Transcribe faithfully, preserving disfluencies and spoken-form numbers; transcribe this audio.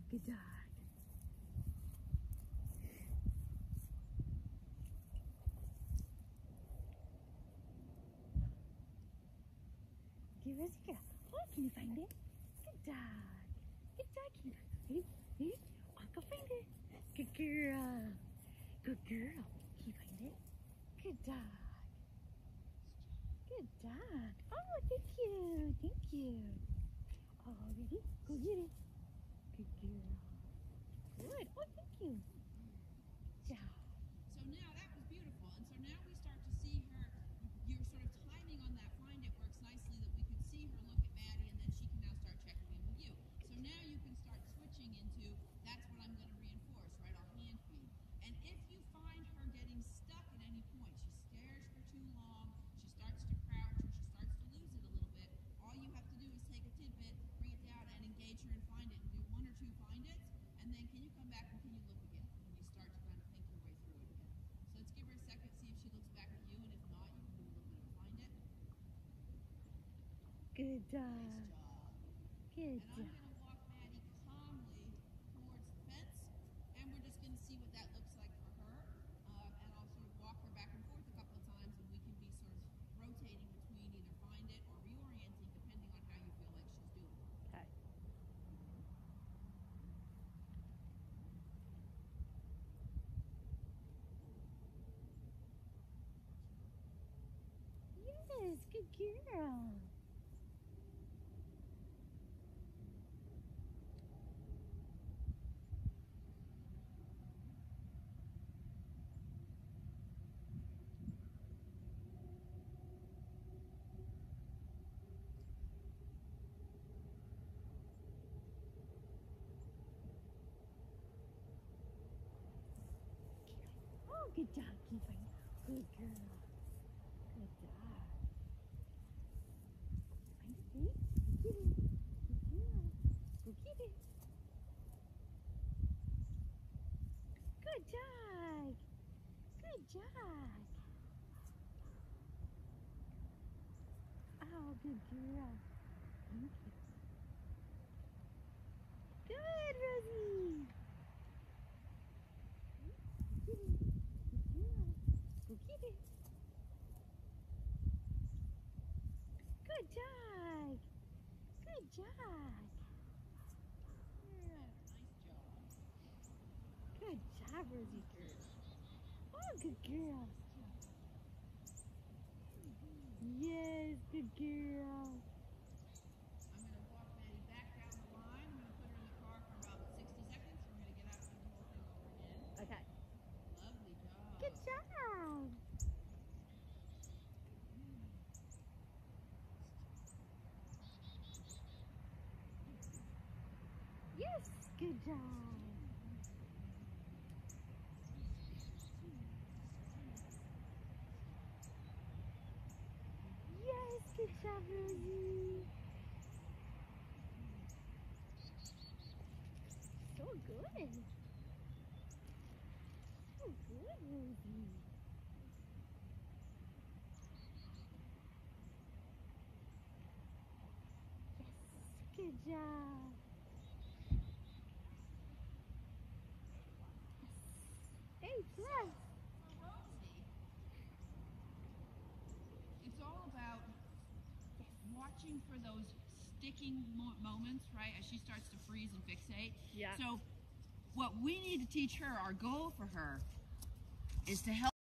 Good dog. Okay, where's it go? Oh, can you find it? Good dog. Good dog. Can you find it? Ready? Ready? Oh, go find it. Good girl. Good girl. Can you find it? Good dog. Good dog. Oh, thank you. Thank you. Oh, ready? Go get it. Good girl. Good. Oh, thank you. Good job. So now that was beautiful, and so now we start to see her. Your sort of timing on that find it works nicely, that we can see her look at Maddie, and then she can now start checking in with you. So now you can start switching into, that's what I'm going to reinforce, right? I'll hand feed. And if you find her getting stuck at any point, she stares for too long, she starts to crouch, or she starts to lose it a little bit, all you have to do is take a tidbit, bring it down, and engage her and find it, and do one or two find its, and then can you come back and can you look again? And you start to kind of think your way through it again. So let's give her a second, see if she looks back at you, and if not, you can do a little bit of find it. Good dog. Nice job. Good and job. I'm going to walk Maddie calmly towards the fence, and we're just going to see what that looks like for her. Um, and I'll sort of walk her back and forth a couple of times, and we can be sort of rotating between either find it or reorienting, depending on how you feel like she's doing. Okay. Yes, good girl. Oh, good job, keeping. Good girl. Good dog. Find it, babe. Go get it. Good girl. Go get it. Good dog. Good dog. Oh, good girl. Thank you. Good, Rosie. Go get it. Good girl. Go get it. Good dog. Good dog. Nice job. Good job, Rosie. Oh, good girl. Yes, good girl. I'm going to walk Maddie back down the line. I'm going to put her in the car for about sixty seconds. We're going to get out and do the whole thing over again. Okay. Lovely job. Good job. Yes, good job. Yes, good job, Rosie. So good. So good, Rosie. Yes, good job. Hey, plus. For Rosie, it's all about watching for those sticking mo moments, right, as she starts to freeze and fixate. Yeah. So what we need to teach her, our goal for her, is to help